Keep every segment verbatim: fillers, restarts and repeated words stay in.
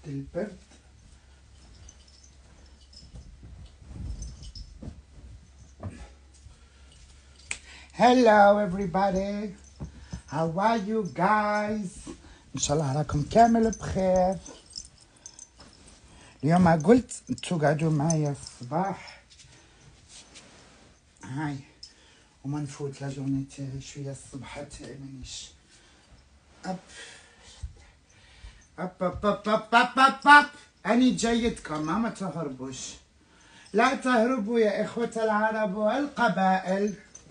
البرد. Hello everybody, how are you guys؟ ان شاء الله راكم كامل بخير. اليوم قلت تقعدوا معايا الصباح هاي وما نفوت لا جورني تاعي شويه الصبح تاعي مانيش اب اب اب اب اب اب اب اب اني جايتكم، ما تهربوش، لا تهربوا يا اخوة العرب والقبائل.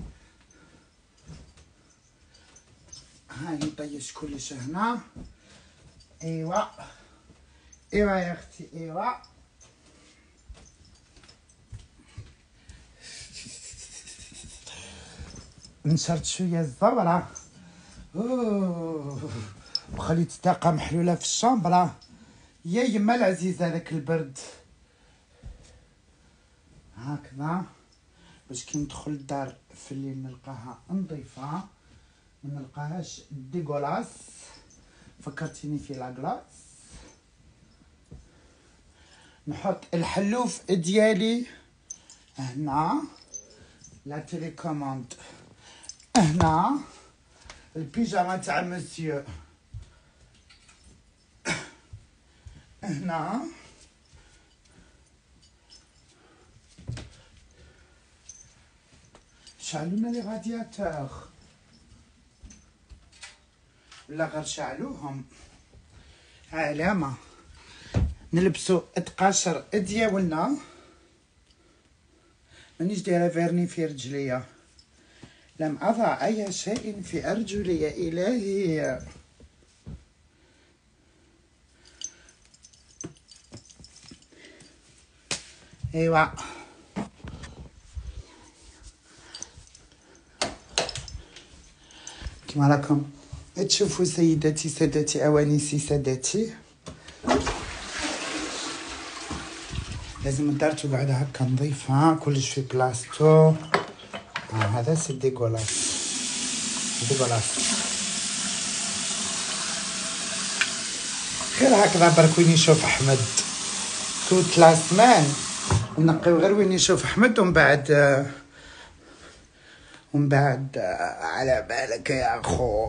هاي نطيش كلش هنا. ايوا ايوا يا اختي ايوا. نشرت شويه الزبره وخليت الطاقه محلوله في الشامبره. يا يما العزيزه هذاك البرد هكذا باش كي ندخل الدار في الليل نلقاها نظيفه، ما نلقاهاش ديغولاس. فكرتيني في لاكلاص. نحط الحلوف ديالي هنا، لا تيليكوموند هنا، البيجامه تاع مسيو هنا، شعلونا لي رادياتور ولا غير شعلوهم علامة. نلبسو اتقاشر ديالنا، مانيش دايره فيرني في رجليا، لم اضع اي شيء في ارجلي يا الهي. ايوا كما راكم تشوفوا سيداتي سادتي اوانيسي سادتي، لازم الدار تقعد هكا نظيفة كلش في بلاصتو. آه هذا سي ديغولاس ديغولاس. خير هكذا برك وين يشوف احمد توت لا سمان، نقيو غير وين يشوف احمد ومن بعد ومن بعد على بالك يا اخو.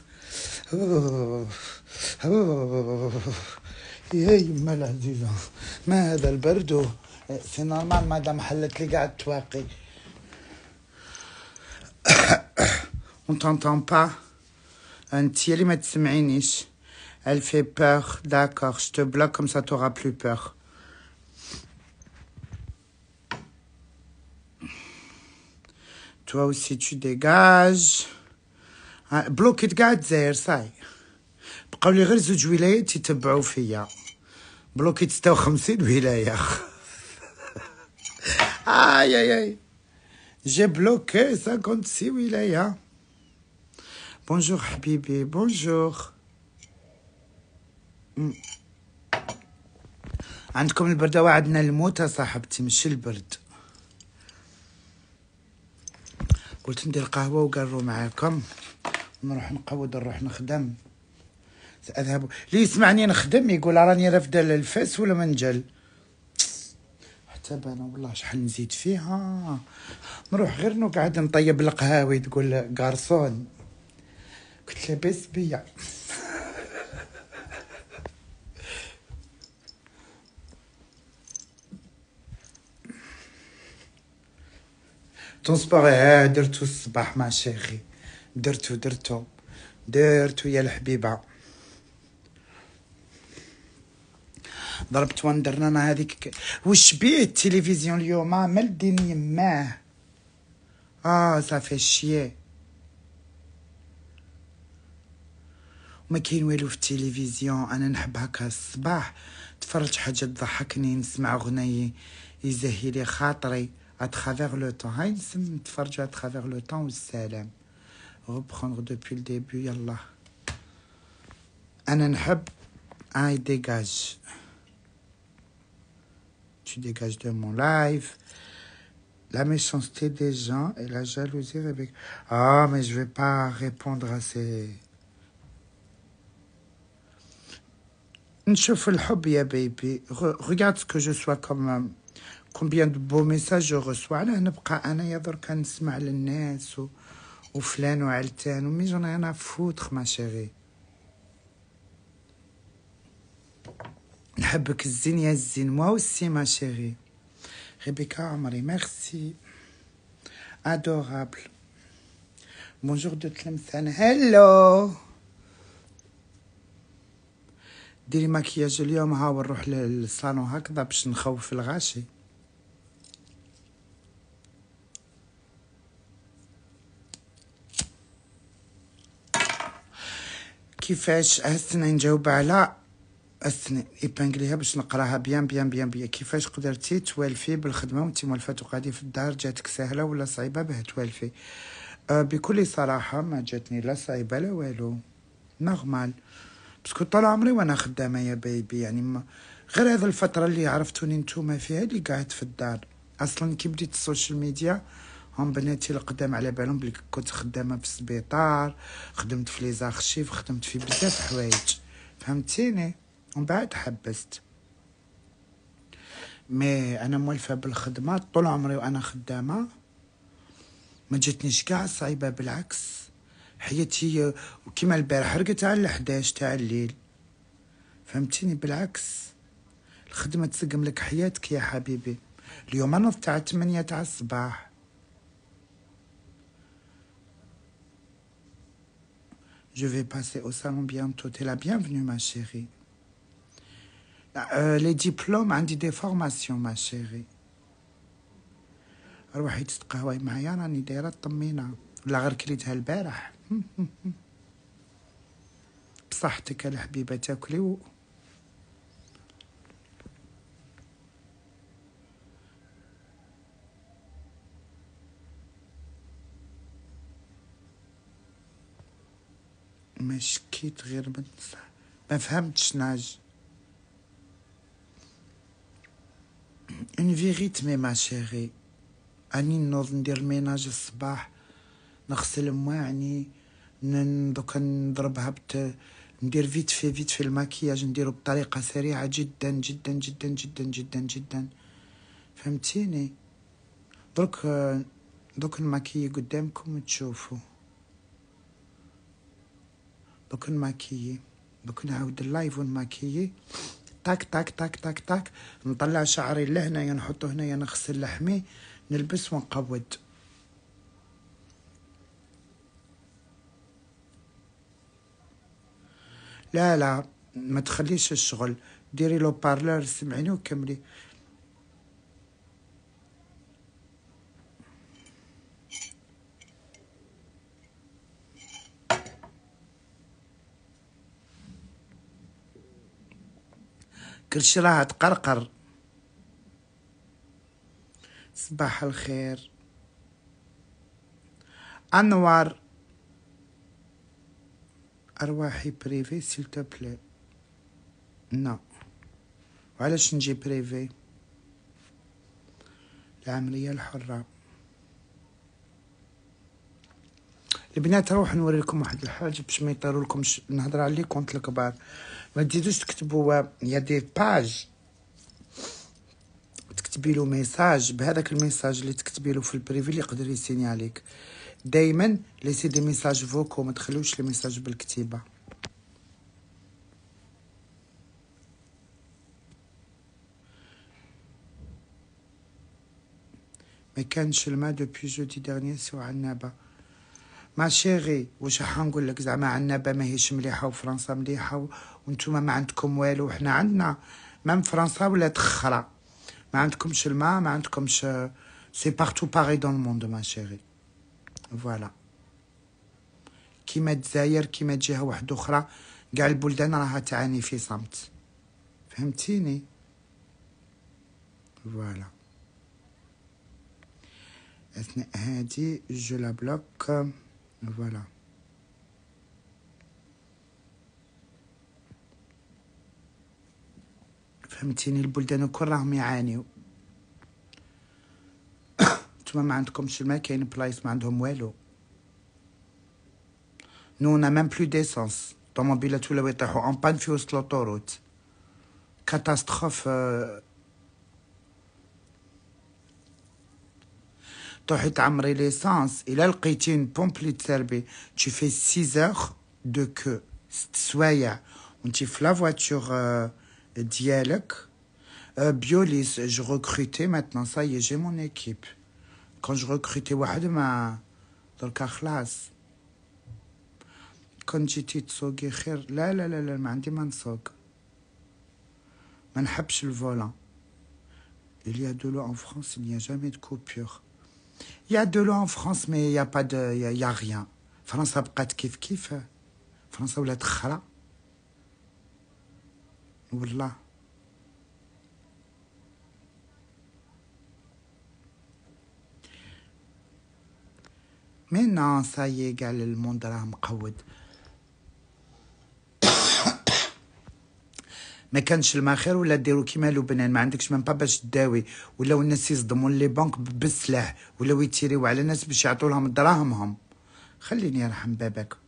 يا يما العزيزة ما هذا البرد؟ سي نورمال مادام حلت لي قاعد تواقي. اون تونطون با، انت اللي ما تسمعينيش. elle fait peur, d'accord, je te bloque comme ça t'auras plus peur. toi aussi tu dégages. بلوكيت قاعد زاير صاي، بقاو لي غير زوج ولايات يتبعوا فيا، بلوكيت ستة وخمسين ولايه. اي اي اي جي بلوكي خمسة وخمسين ولايه. بونجور حبيبي بونجور. عندكم البرد وعندنا الموت صاحبتي مش البرد. قلت ندير قهوه وقروا معاكم نروح نقود نروح نخدم. اذهب لي يسمعني نخدم يقول راني رافده للفاس ولا منجل. حتى انا والله شحال نزيد فيها. نروح غير نقعد نطيب القهاوي تقول غارسون. قلت لاباس بيا. تونسبور ها درتو الصباح مع شيخي، درتو درتو درتو يا الحبيبه. ضربت وندرنا هذيك. وش بيه التلفزيون اليوم ملدين يماه. اه صافي شيي ما كاين والو في التلفزيون. انا نحب هكا الصباح تفرج حاجه تضحكني، نسمع اغنيه يزهي لي خاطري اترافير لو طون. هاي نسم نتفرجوا اترافير لو طون والسلام. reprendre depuis le début يلا. انا نحب هاي ديجاج. tu dégages de mon live. La méchanceté des gens et la jalousie avec. Ah mais je vais pas répondre à ces نشوف الحب يا بيبي. regarde que je sois comme combien de beaux messages je reçois. علاه نبقى انايا دركا نسمع للناس و... وفلان وعلتان ومي جون انا فوتر ما شيري. نحبك الزين يا الزين موا aussi ما شيري. ريبيكا عمري ميرسي adorable. بونجور دو تلمسان. هلو ديري مكياج اليوم ها ونروح للصالون هكذا باش نخوف الغاشي. كيفاش هسنا نجاوب على هسنا ايبانكليها باش نقراها بيان بيان بيان بيان. كيفاش قدرتي توالفي بالخدمه وانتي موالفات وقاعدين في الدار؟ جاتك سهله ولا صعيبه باه توالفي؟ أه بكل صراحه ما جاتني لا صعيبه لا والو، نورمال باسكو طول عمري وانا خدامه يا بيبي. يعني ما غير هذه الفتره اللي عرفتوني نتوما فيها اللي قاعد في الدار. اصلا كي بديت السوشيال ميديا هم بناتي القدام على بالهم بلي كنت خدامه في السبيطار، خدمت في لي زارشيف، خدمت في بزاف حوايج، فهمتيني؟ ومن بعد حبست. مي انا موالفه بالخدمه طول عمري وانا خدامه، ما جاتنيش كاع صعيبه، بالعكس حياتي كيما البارح رقت على حداش تاع الليل، فهمتيني؟ بالعكس الخدمه تسقم لك حياتك يا حبيبي. اليوم انا تاع ثمانية تاع الصباح. Je vais passer au salon bientôt. T'es la bienvenue, ma chérie. Euh, les diplômes, عندي des formations, ma chérie. روحي تتقهوي معايا راني دايره الطمينه، ولا غير كليتها البارح. بصحتك الحبيبه تاكلي و... ما شكيت غير من ما فهمتش ناج. اون في ريتمي ما شيري. اني نوض ندير الميناج الصباح، نغسل مواعني، دوكا نضربها بت ندير فيت في فيت في الماكياج، نديرو بطريقه سريعه جدا جدا جدا جدا جدا جدا، فهمتيني؟ درك دوك نماكيي قدامكم تشوفوا. دوك نماكيي، دوك نعاود اللايف ونماكيي، تاك تاك تاك تاك تاك، نطلع شعري لهنايا نحطو هنايا، نغسل لحمي، نلبس ونقود. لا لا ما تخليش الشغل، ديري لو بارلور سمعيني وكملي. كلشي راه تقرقر. صباح الخير انوار. ارواحي بريفي سيل تو بلي. نو وعلاش نجي بريفي؟ العمليه الحره. البنات روح نوري لكم واحد الحاجه باش ما يطيروا لكمش نهضر على لي كونت الكبار. ما تزيدوش تكتبوا يا دي باج تكتبي له ميساج، بهذاك الميساج اللي تكتبي له في البريفي اللي يقدر يسيني عليك. دائما ليسي دي ميساج فوكو، ما تخلوش لي ميساج بالكتيبه. ما كانش الماء دوبي جودي ديرني سوا عنابه. ما شيري واش راح نقول لك؟ زعما عنابه ماهيش مليحه وفرنسا مليحه وانتوما ما عندكم والو، وحنا عندنا مام فرنسا ولا تخرى. ما عندكمش الماء، ما عندكمش، سي بارتو باغي دون الموند ما شيري. فوالا كيما الجزائر كيما جهه واحده اخرى، كاع البلدان راها تعاني في صمت، فهمتيني؟ فوالا اثناء هادي جو لا بلوك. فوالا فهمتيني؟ البلدان الكل راهم يعانيو. نتوما ما عندكمش الماء، كاين بلايص ما عندهم والو. نو نا ميم بلو ديسونس، طوموبيلات ولاو يطيحو اون بان في وسط لوطوروت. كاتاستروف. تروحي تعمري ليسانس الا لقيتي اون بومب اللي تسربي tu fais six heures de queue ست سوايع وانتي في لا فواتور ديالك. بيوليس جو ريكروتي ماتنون سا يي جي مون ايكيب. كون جو ريكروتي واحد ما دركا خلاص. كون جيتي تسوقي خير. لا لا لا لا ما عندي ما نسوق، ما نحبش الفولان. Il y a de l'eau en France, il n'y a jamais de coupure. Il y a de l'eau en France, mais il n'y a pas de... Il y a, il y a rien. فرنسا بقات كيف كيف. فرنسا ولات خرا. والله. مي نون سايي كاع الموند راه مقود. ما كانش الماء خير ولا ديروا كيما لبنان ما عندكش من با باش تداوي، ولاو الناس يصدموا لي بنك بالسلاح، ولاو يتيريو على الناس باش يعطوا لهم دراهمهم. خليني يرحم باباك.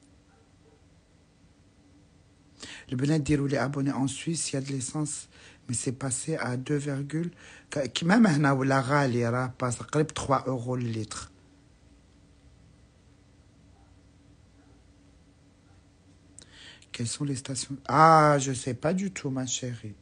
البنات ديروا لي ابوني اون سويس يا د ليسانس مي سي باسي ا deux virgule كيما هنا ولا غالي راه باس قريب trois euros للتر. Quelles sont les stations? Ah, je sais pas du tout, ma chérie.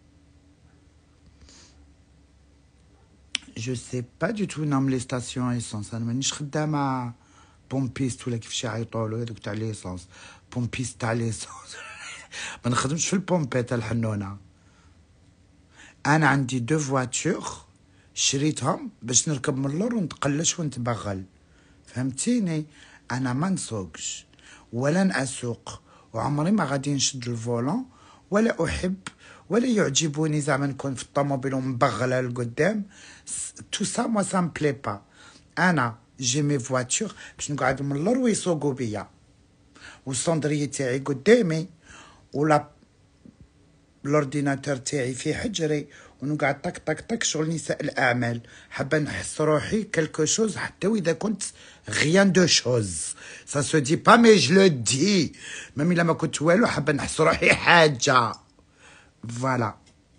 Je sais pas du tout نعمل لي ستاسيون ايسونس. انا مانيش خدامه بومبيست ولا كيفاش يعيطوا هذوك تاع ليسونس. بومبيست تاع ليسونس. ما نخدمش في البومبيت الحنونه. انا عندي دو فواتور شريتهم باش نركب من اللور ونتقلش ونتبغل، فهمتيني؟ انا ما نسوقش ولا نسوق، وعمري ما غادي نشد الفولون، ولا احب ولا يعجبوني زعما نكون في الطوموبيل ومبغله لقدام. تو سا موا سا مبلي با. انا جي مي فواتور باش نقعد من اللور ويسوقوا بيا، والصندريه تاعي قدامي، ولا الاورديناتور تاعي في حجري، ونقعد طق طق طق شغل نساء الاعمال. حابه نحس روحي كالكو شوز حتى واذا كنت غيان دو شوز. سا سو دي با مي جو لو دي. ميم الا ما كنت والو حابه نحس روحي حاجه. فوالا.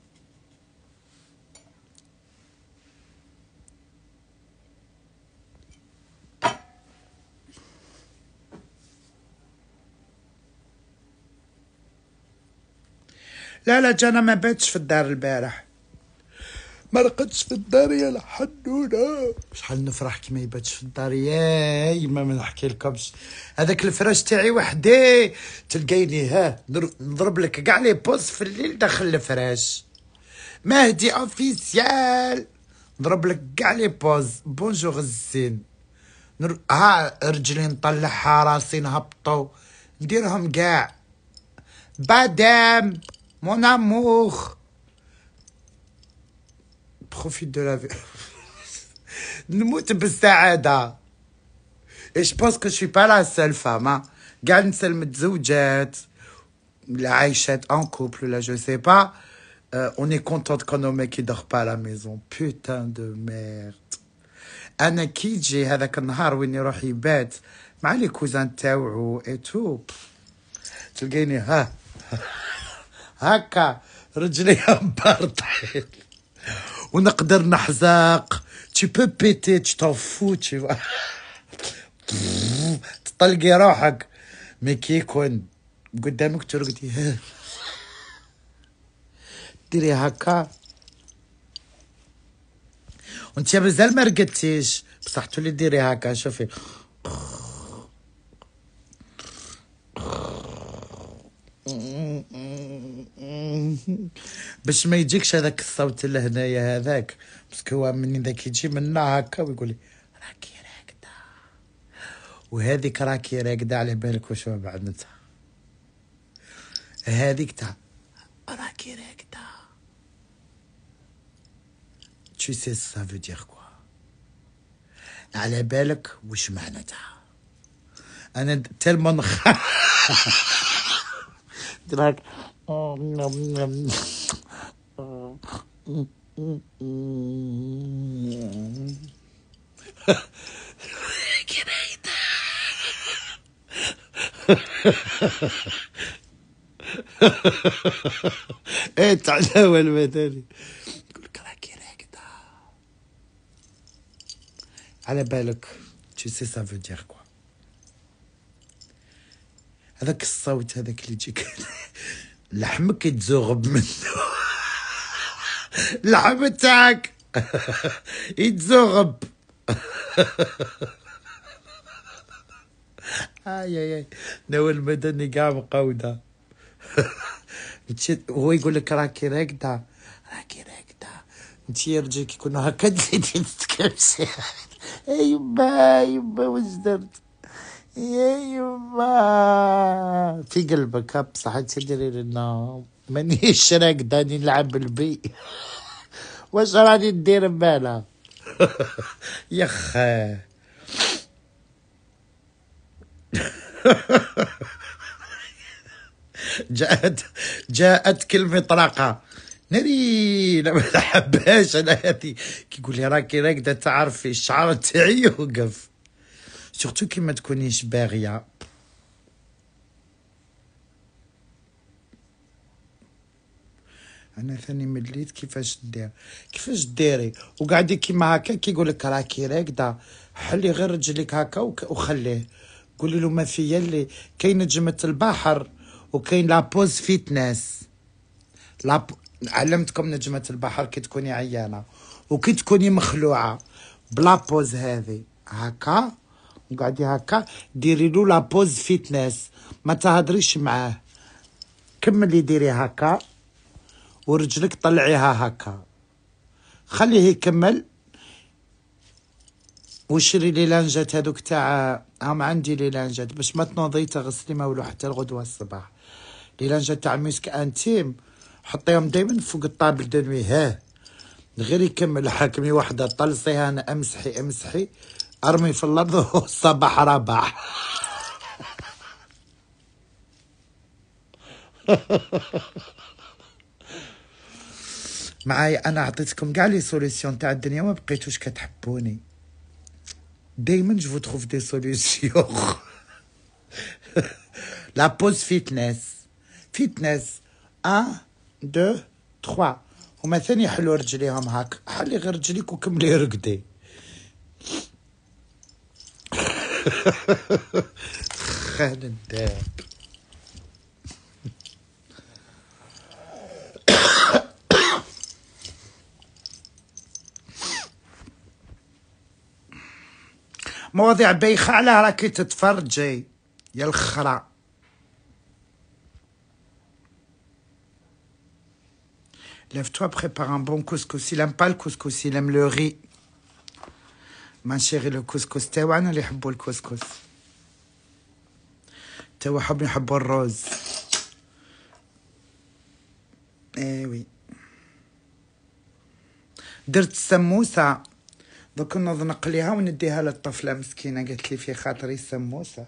لا لا جانا ما باتش في الدار البارح، ما رقدش في الدار يا الحنونه. شحال نفرح كي ما يباتش في الدار ياي ما نحكي لكمش. هذاك الفراش تاعي وحدي تلقيني ها نضرب لك كاع لي بوز في الليل داخل الفراش. مهدي اوفيسيال نضرب لك كاع لي بوز. بونجور الزين. نر... ها رجلي نطلعها راسي نهبطو نديرهم كاع. بادام مون امور بروفيت دو لا في. نموت بالسعاده. ايش بونس كو شي با لا سول فام. كاع النساء المتزوجات لا عايشات ان كوبل ولا جو سي با اون اي كونتونت كون ميك يدور با لا ميزون. بوتان دو ميرد. انا كي يجي هذاك النهار وين يروح يبات مع لي كوزان تاوعو اي تو تلقيني ها هكا رجلي مبرطحين ونقدر نحزاق. تي بو بيتي تي طون فو تي تطلقي روحك. مي كي يكون قدامك ترقدي ديري هكا وانت مازال ما رقدتيش بصح تولي ديري هكا. شوفي باش ما يجيكش هذاك الصوت لهنايا هذاك، باسكو هو من ذاك يجي منا هكا ويقول لي راكي راقده، وهذيك راكي راقده على بالك واش بعد نتا هذيك تاع راكي راقده. tu sais ça veut dire quoi؟ على بالك واش معناتها؟ انا تلمون دراك كده ايه تعلاوة المدني يقول لك راكي راكدة على بالك tu sais ça veut dire quoi. هذاك الصوت هذاك اللي يجيك لحمك يتزغب منه اللحم تاعك يتزغب. اي اي اي ناوي المدني كاع مقودة. هو يقول لك راكي راكدة راكي راكدة انت يا رجل كي كنا هكا تزيدي تتكرسي. يا يما يما واش درت يا يما في قلبك بصح تديري لنا مانيش راكدة راني نلعب بالبي. واش راني ندير ببالها يخ. جاءت جاءت كلمة طرقة ناري لا ما نحبهاش انا هذه. كيقول لي راكي راكده تعرفي الشعر تاعي يوقف سورتو كي ما تكونيش باغيه. انا ثاني مليت كيفاش دير كيفاش ديري وقعدي كيما هكا كيقول لك راكي راكده حلي غير رجليك هكا وخليه. قولي له ما فيا اللي كاين نجمة البحر وكاين لابوز فيتنس. لاب علمتكم نجمة البحر كي تكوني عيانة وكي تكوني مخلوعة بلا بوز هذه هكا وقعدي هكا ديري له لابوز فيتنس ما تهضريش معاه. كملي ديري هكا ورجلك طلعيها هكا خليه يكمل. وشري لي لانجات هذوك تاع هم عندي لي لانجات باش ما تنوضي تغسلي ما ولو حتى الغدوه الصباح. لي لانجات تاع ميسك انتيم حطيهم دائما فوق الطابل دنوي ها غير يكمل. حاكمي وحده طلصيها انا امسحي امسحي ارمي في الارض والصباح رباح. معايا انا عطيتكم كاع لي سوليسيون تاع الدنيا ما بقيتوش كتحبوني. دايما جو تروف دي سوليسيون. لا بوز فيتنس فيتنس واحد اثنين ثلاثة هما ثاني حلو رجليهم هاك حلي غير رجليك وكملي رقدي. خان الداب. مواضيع بايخة على راكي تتفرجي يا الخرا. Lève-toi, prépare un bon couscous. Il aime pas le couscous, il aime le riz. Ma chérie, le couscous تاوعنا اللي يحبوا الكسكس. توا حبوا يحبوا الرز. ايه وي. درت السموسة دوك نوض نقليها ونديها للطفلة مسكينة قالت لي في خاطري السموسة.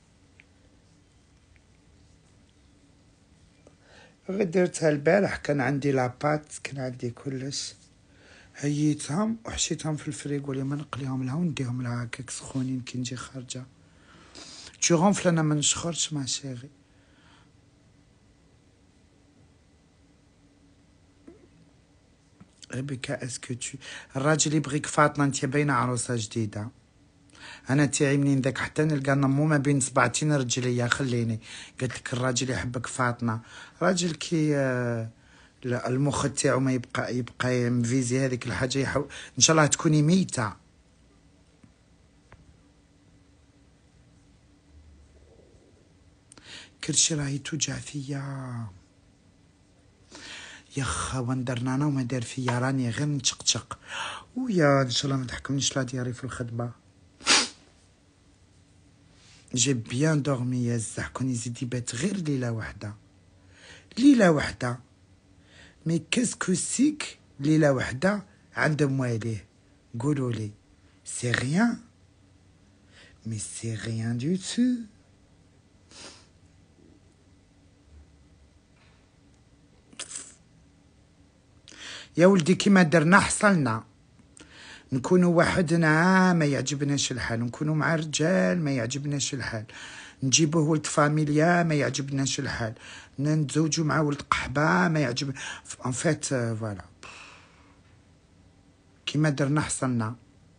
درتها البارح كان عندي لابات كان عندي كلش هيتهم وحشيتهم في الفريغو لما نقليهم لها ونديهم لها هكاك سخونين كي نجي خارجه. tu ronfles انا ما نشخرش مع شيغي. ربيكا اسكو tu الراجل يبغيك فاطمه انت باينه عروسه جديده. انا تاعي منين ذاك حتى نلقى نمو ما بين صبعتين رجليا خليني. قالت لك الراجل يحبك فاطمه راجل كي آه لا المخ تاعو ما يبقى يبقى مفيزي هذيك الحاجه يحو... ان شاء الله تكوني ميته. كرشي راهي توجع فيا يخا وندرنا انا وما دار فيا راني غير نشقشق ويا ان شاء الله ما تحكمنيش لا دياري في الخدمه. جي بيان دورمي يا الزح كون يزيد يبات غير ليله وحده ليله وحده مي كاسكو سيك ليله وحده عند مواليه قولوا لي سي ريان مي سي ريان دو تو. يا ولدي كيما درنا حصلنا نكونوا وحدنا ما يعجبناش الحال، نكونوا مع رجال ما يعجبناش الحال، نجيبوه ولد فاميليا ما يعجبناش الحال، نتزوجوا مع ولد قحبه ما يعجب ان فيت فوالا كيما درنا حصلنا.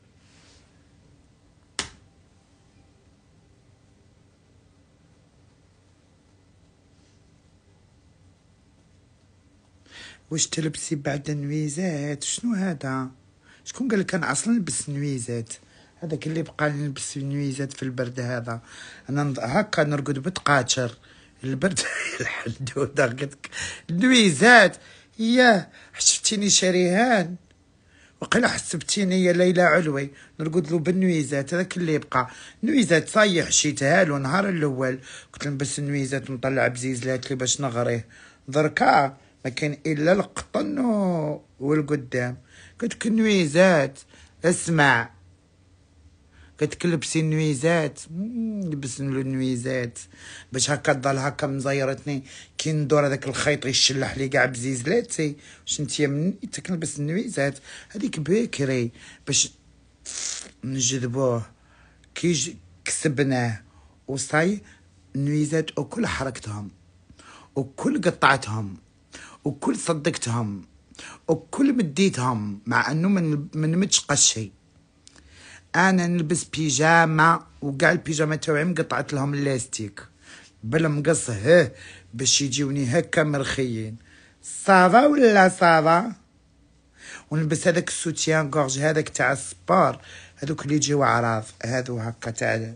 واش تلبسي بعد النويزات؟ شنو هذا؟ شكون قال لك انا اصلا نلبس نويزات؟ هذاك اللي بقى نلبس نويزات في البرد هذا. انا هكا نرقد بتقاتر البرد الحدوده قلت النويزات. ياه شفتيني شريهان وقيلا حسبتيني يا ليلى علوي نرقد له بالنويزات. هذاك اللي يبقى نويزات صايح حشيتها له نهار الاول كنت نلبس النويزات ونطلع بزيزلات لي باش نغريه. دركا ما كان الا القطن والقدام. قلت لك النويزات اسمع، قلت لك لبسي النويزات. لبس له النويزات باش هكا تضل هكا مزيرتني كي ندور هذاك الخيط يشلح لي كاع بزيزلاتي. واش نتيا منيتك نلبس النويزات هذيك بكري باش نجذبوه كي كسبناه وصاي. النويزات وكل حركتهم وكل قطعتهم وكل صدقتهم وكل مديتهم مع انه من من متشقى شيء. انا نلبس بيجامه وكاع البيجامه تاعي مقطعت لهم اللاستيك بالمقص هه باش يجيوني هكا مرخيين. صافا ولا صافا؟ ونلبس هذاك السوتيان كورج هذاك تاع السبور هذوك اللي يجيو عراض هذو هكا تاع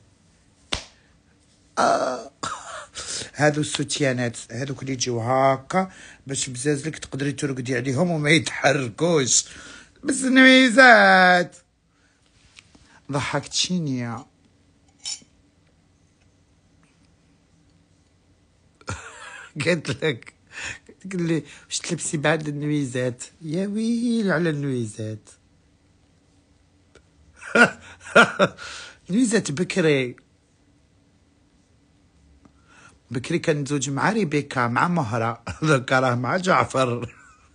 آه. هذو السوتيانات هذوك اللي يجيو هكا باش بزازلك تقدري ترقدي عليهم وما يتحركوش. بس نويزات ضحكتيني يا قلت لك قلت لي واش تلبسي بعد النويزات؟ يا ويل على النويزات. نويزات بكري بكري كان متزوج مع ريبيكا مع مهرة ذكا راه مع جعفر.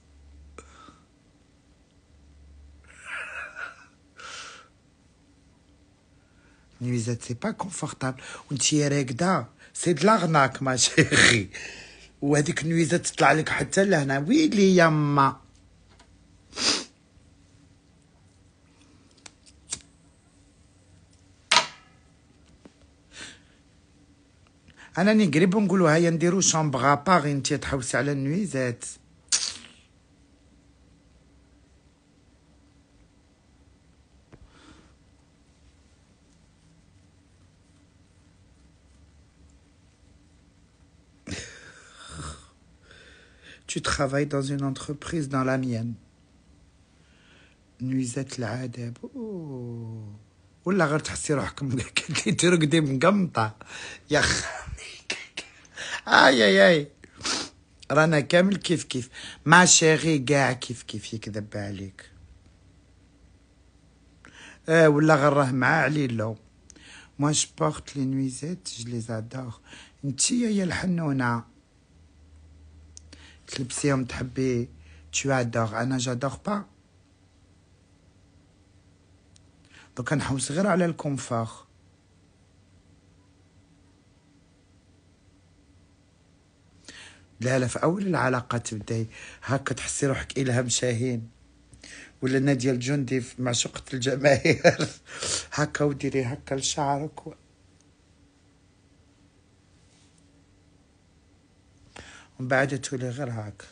نويزات سي با كونفورتابل وانتي راكده سي د لاغناك ما شيخي. وهذيك النويزات تطلع لك حتى لهنا ويلي يما. انا نقرب نقولوا هيا نديرو شامبغ باغي انتي تحوسي على النويزات. Tu travailles dans une entreprise dans la mienne. نويزات العذاب اوه ولا غير تحسي روحك كنتي ترقدي مقمطه يا خامي. اي اي اي رانا كامل كيف كيف ما شيغي كاع كيف كيف يكذب عليك. اه ولا غير راه مع عليلو. موا جو بورت لي نويزات جو لي زادور. انتيا يا الحنونه تلبسيهم تحبي tu adores. انا جادور با دوكا نحوس غير على الكونفور. لا لا في اول العلاقه تبداي هكا تحسي روحك الهام شاهين ولا ناديه الجندي في معشوقه الجماهير هكا وديري هكا لشعرك و... ومن بعد تولي غير هكا.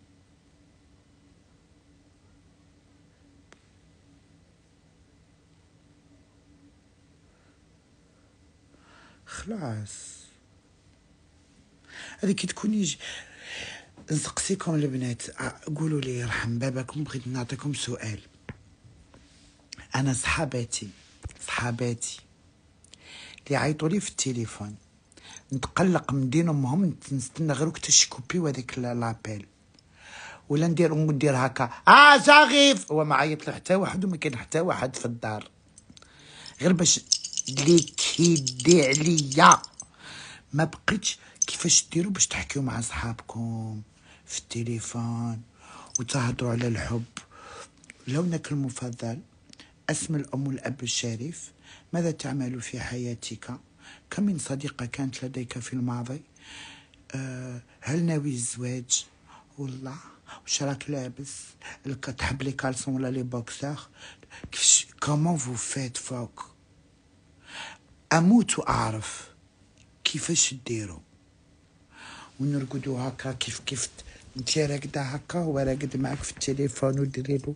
خلاص هذيك تكون يجي. نسقسيكم البنات قولوا لي يرحم باباكم بغيت نعطيكم سؤال. انا صحاباتي صحاباتي اللي عيطوا لي في التليفون نتقلق من دين امهم نستنى غير وقت الشكوبي وهذاك لابيل ولا ندير ندير هكا اه شغيف هو ما عيط له حتى واحد وما كاين حتى واحد في الدار غير باش اللي كيدي عليا. ما بقيتش كيفاش ديروا باش تحكيو مع صحابكم في التليفون وتهضروا على الحب. لونك المفضل اسم الأم والأب الشريف. ماذا تعمل في حياتك؟ كم من صديقة كانت لديك في الماضي؟ أه هل ناوي الزواج؟ والله واش راك لابس؟ تحب لي كالسون ولا لي بوكسر؟ كيفاش كومون فو فيت فوق؟ اموت واعرف كيفاش ديروا ونرقدوا هكا كيف كيف انت راقده هكا هو راقد معك في التليفون وديريلو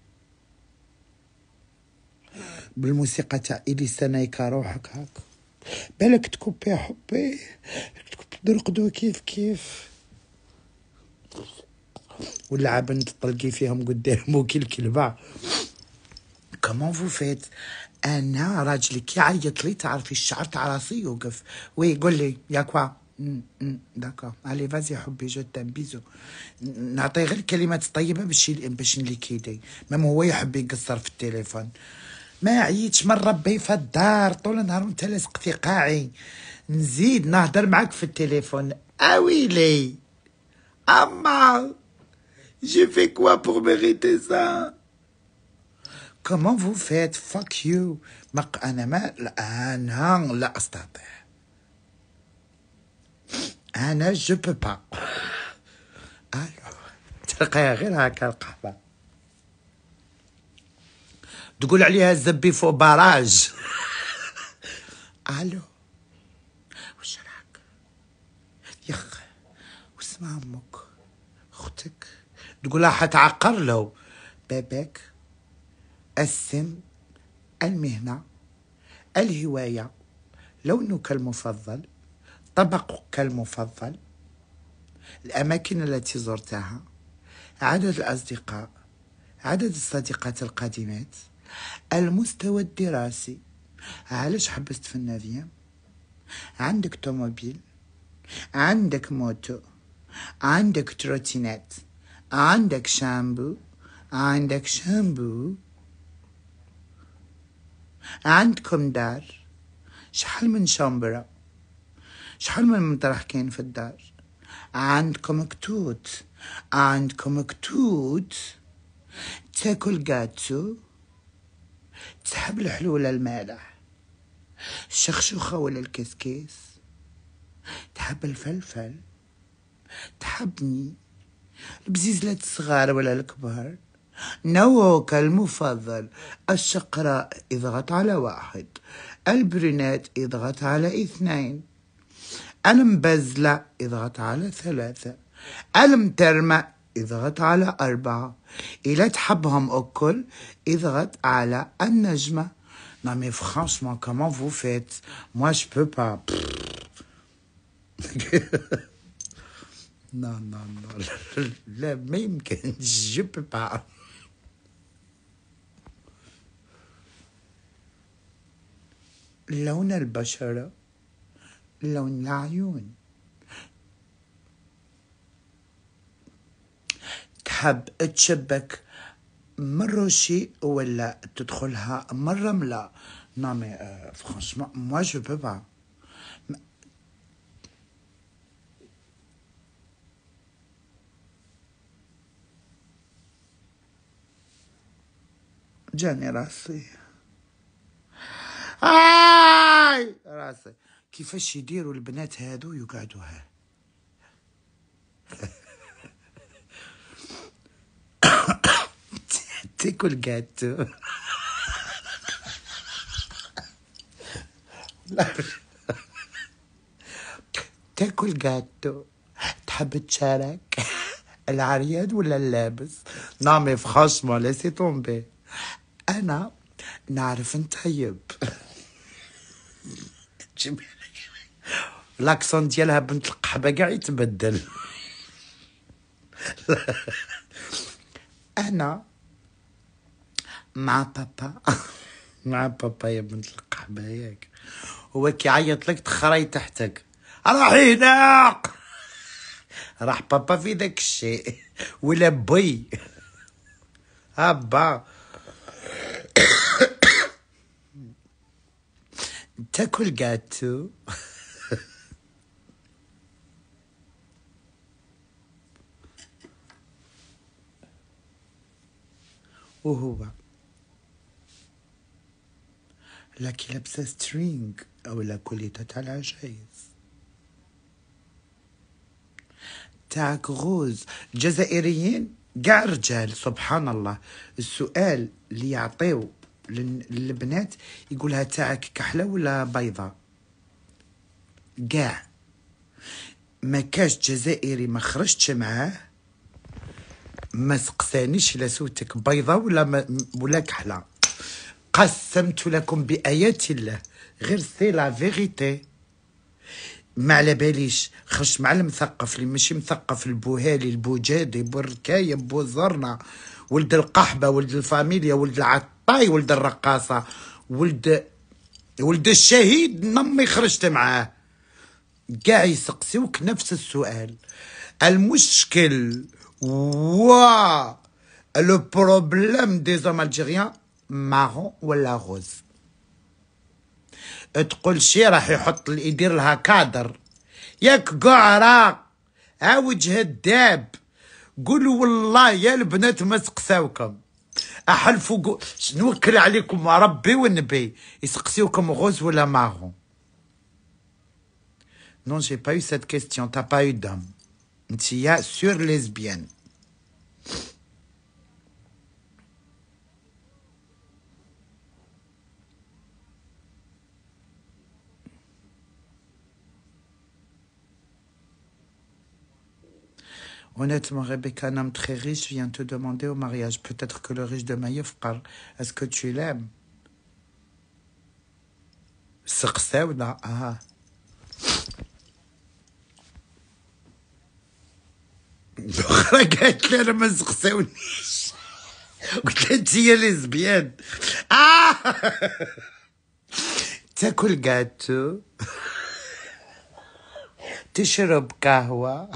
بالموسيقى تاع إليسا نايكا روحك هكا بالك تكوبي حبي نرقدوا كيف كيف ولا عبن تطلقي فيهم قدامك كي الكلبه. كومون فو فيت؟ انا راجلي كي يعيط لي تعرفي الشعر تاع راسي يوقف. وي قول لي يا كوا داكور علي فازي حبي جو تام بيزو. نعطيه غير الكلمات الطيبه باش باش نليكيدي. مام هو يحب يقصر في التليفون. ما عييتش من ربي في الدار طول النهار وانت لاصق في قاعي نزيد نهضر معاك في التليفون. اويلي اما جي في كوا بور ميريتي سا؟ كومون فو فيت؟ فاك يو. مق انا ما لا انا لا استطيع. انا جو بو با. الو تلقاها غير هكا القهوه تقول عليها الزبي فوق باراج. الو وش راك يخ؟ واسمع امك اختك تقولها حتعقر له باباك. السن، المهنه، الهوايه، لونك المفضل، طبقك المفضل، الاماكن التي زرتها، عدد الأصدقاء، عدد الصديقات القادمات، المستوى الدراسي، علاش حبست في النادية، عندك طوموبيل، عندك موتو، عندك تروتينات، عندك شامبو، عندك شامبو، عندكم دار، شحال من شامبرة، شحال من مطرح كاين في الدار، عندكم كتوت، عندكم كتوت، تاكل جاتو، تحب الحلو ولا المالح، الشخشوخة ولا الكسكيس، تحب الفلفل، تحبني البزيزلات الصغار ولا الكبار، نوعك المفضل، الشقراء اضغط على واحد، البرونات اضغط على اثنين، المبزلة اضغط على ثلاثة، المترمة اضغط على أربعة، إلا تحبهم أكل اضغط على النجمة. Non mais franchement, comment vous faites? Moi, je peux pas. non, non, non. لا ما يمكنش. Je peux pas. لون البشرة، لون العيون. تحب تشبك مرة شيء ولا تدخلها مرة ملا؟ Non mais euh, franchement, moi je peux pas. جاني راسي. آي راسي. كيفاش يديروا البنات هادو يقعدوا ها تاكل جاتو. تاكل جاتو. تحب تشارك العريان ولا اللابس؟ نعم فرانشمون لاسي طومبي. انا نعرف نطيب. لاكسون ديالها بنت القحبه كاع يتبدل. انا مع بابا. مع بابا يا بنت القحبه ياك. هو كيعيط لك تخري تحتك راحي هنا. راح بابا في ذاك الشيء ولا بي هابا. تاكل جاتو. وهو ولا كي لابسه سترينغ ولا كوليته تاع العجايز تاعك غوز. الجزائريين كاع رجال سبحان الله، السؤال اللي يعطيو للبنات يقولها تاعك كحله ولا بيضه، كاع ما كاش جزائري ما خرجتش معاه ما سقسانيش لا سوتك بيضه ولا ما ولا كحله. قسمت لكم بايات الله غير سي لا فيغيتي. ما على باليش خرجت مع المثقف اللي ماشي مثقف، البوهالي البوجادي بوركايه بوزرنا، ولد القحبه ولد الفاميليا ولد العطاي ولد الرقاصه ولد ولد الشهيد نمي خرجت معاه. كاع يسقسيوك نفس السؤال. المشكل و لو بروبليم دي زوم الجيريان مارون ولا غوز. تقول شي راح يحط يدير لها كادر ياك قعرة ها وجه الداب. قولوا والله يا البنات ما سقساوكم، احلفوا نوكل عليكم ربي والنبي يسقسيوكم غوز ولا مارون. Non, j'ai pas eu cette question. T'as pas eu d'homme. Ntia sur lesbienne. Honnêtement, Rebecca, un homme très riche vient te demander au mariage. Peut-être que le riche de Maïf parle. Est-ce que tu l'aimes? سقساونا اه. الاخرى قالت لي انا ما سقساونيش، قلت لها انت هي ليزبيان. اه تاكل جاتو تشرب قهوه.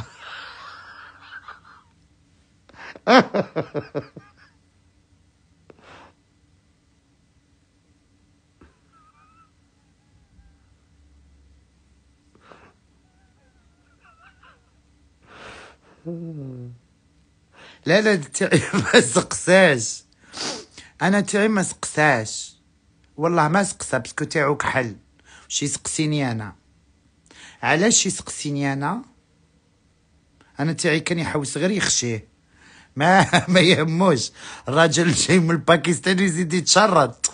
لا لا تاعي ما سقساش، انا تاعي ما سقساش والله ما سقسا باسكو تاعو كحل. واش يسقسيني انا؟ علاش يسقسيني انا؟ انا تاعي كان يحوس غير يخشيه، ما ما يهموش. الراجل جاي من باكستان يزيد يتشرط.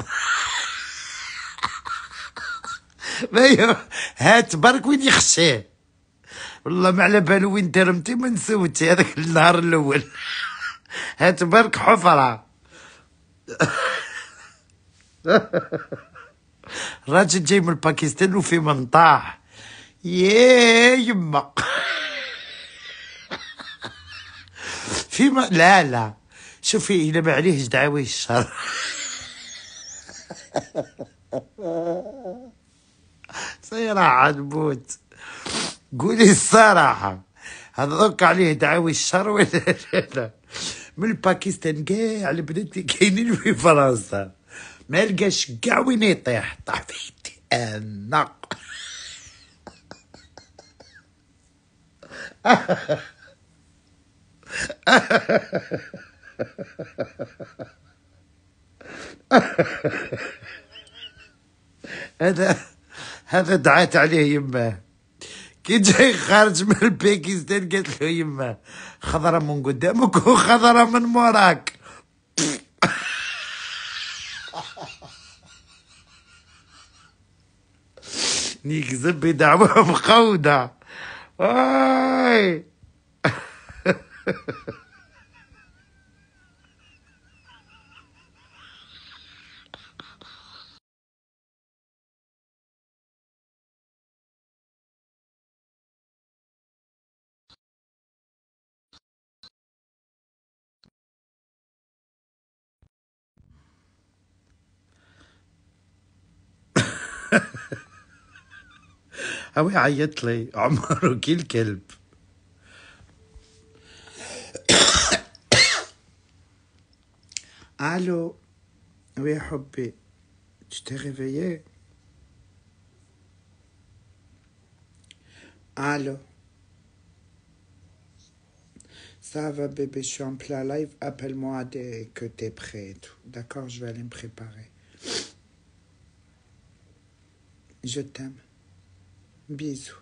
ما يهم. هات برك وين يخشيه. والله ما على بالو وين درمتي من سوتي هذاك النهار الاول. هات برك حفره. الراجل جاي من باكستان وفي منطاح. ياه يما في ما لا لا شوفي الا ما عليهش دعاوي الشر. صراحة نموت. قولي الصراحة هذوك عليه دعاوي الشر ولا لا؟ من باكستان كاع البنات اللي كاينين في فرنسا ما لقاش كاع وين يطيح. طاح في يدي انا. هذا هذا دعات عليه يماه كي جاي خارج من الباكستان قالت له يماه خضرة من قدامك وخضرة من موراك. نكذب بدعوة مقودة. واي هو يعيط لي عمره كي الكلب. الو وي حبي tu t'es réveillé? Allô? Ça va bébé, je suis en plein live, appelle-moi dès que t'es prêt et tout. D'accord, je vais aller me préparer. جو تام. بيزو.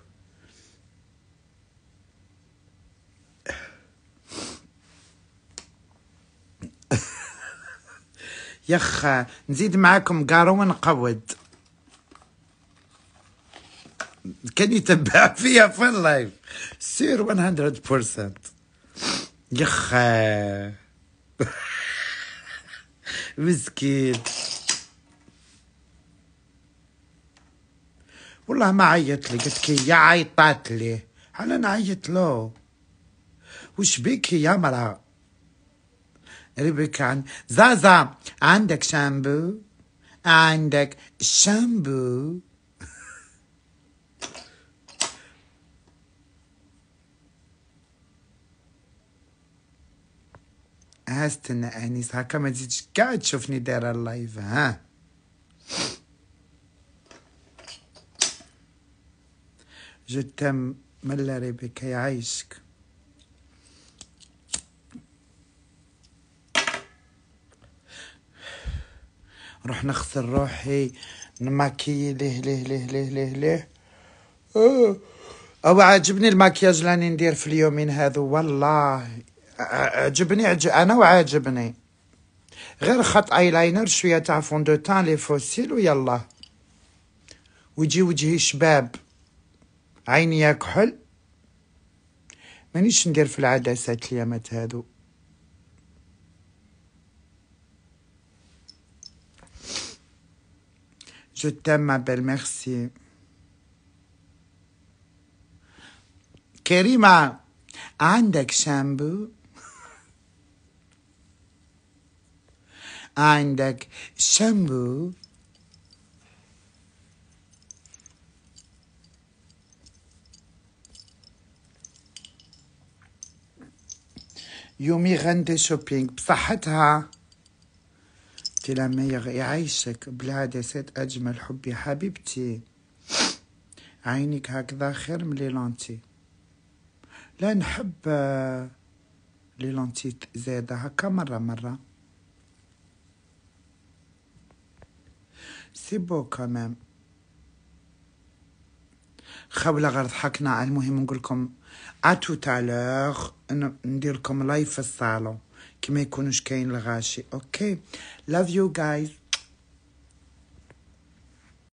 يخ نزيد معاكم قارو ونقود. كان يتبع فيها في اللايف سير مية بالمية. يخ مسكين والله ما عيط لي. قلت كي يا عيطات لي انا نعيط له. وش بيك يا مرا؟ ريبيكا عن زازا عندك شامبو؟ عندك شامبو؟ استنى انيس هكا ما تزيدش قاعد تشوفني دايره اللايف. ها جدا ملا ريبيكا يعيشك. نروح نغسل روحي نماكي ليه ليه ليه ليه ليه ليه او عاجبني الماكياج اللي ندير في اليومين هذو والله عجبني. عجب انا وعاجبني غير خط ايلاينر شويه تاع فون دو تان لي فوسيل ويلا ويجي وجهي شباب عيني يكحل. مانيش ندير في العدسات اليامات هذو. جو تام ما بيل ميرسي. كريمة عندك شامبو؟ عندك شامبو؟ يومي غندي شوبينج بصحتها. تلا ميغ يعيشك بالعدسات أجمل حبي حبيبتي. عينك هكذا خير من لي لانتي. لا نحب لي لانتي زايدة هكا مرة مرة. سي بو كمان. خاولة غير ضحكنا. المهم نقولكم اتو تالوغ ندير لكم لايف في الصالون كي ما يكونوش كاين الغاشي. اوكي لاف يو جايز.